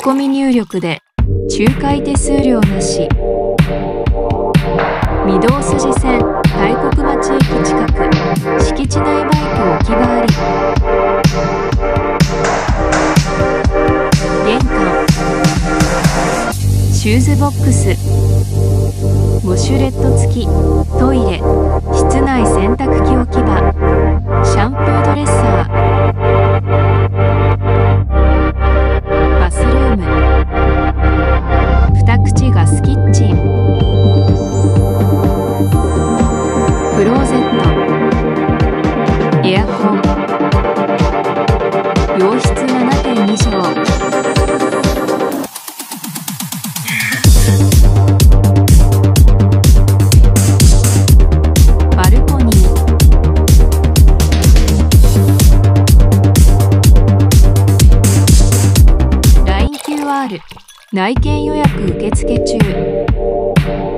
込み入力で仲介手数料なし。御堂筋線大黒町駅近く、敷地内バイク置き場あり。玄関、シューズボックス、ウォシュレット付き、トイレ、室内洗濯機置き場、シャンプードレッサー、バスルーム、2口ガスキッチン、クローゼット、エアコン、洋室 7.2 畳。バルコニー、LINE QR、内見予約受付中。